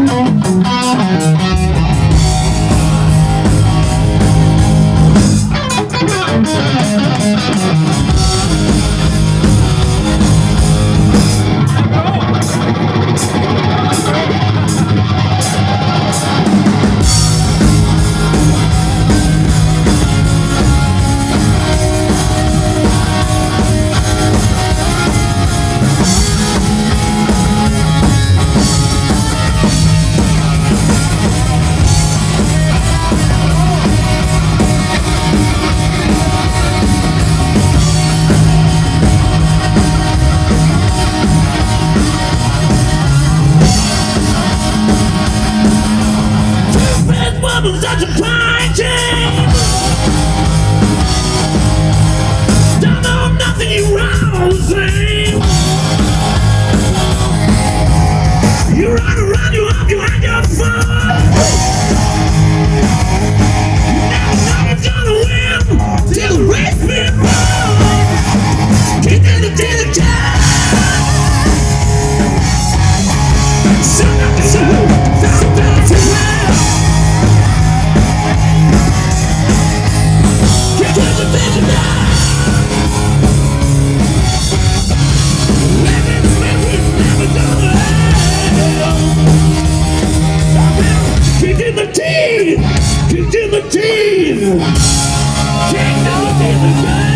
Such a fine chain. Don't know nothing you wrong saying. You run around, you up, you had your fun. You never know who's gonna win till the race begins. Kick in the time. Soon after soon, sometimes it's well. Kick in the teeth! Kick in the teeth! Kick in the teeth!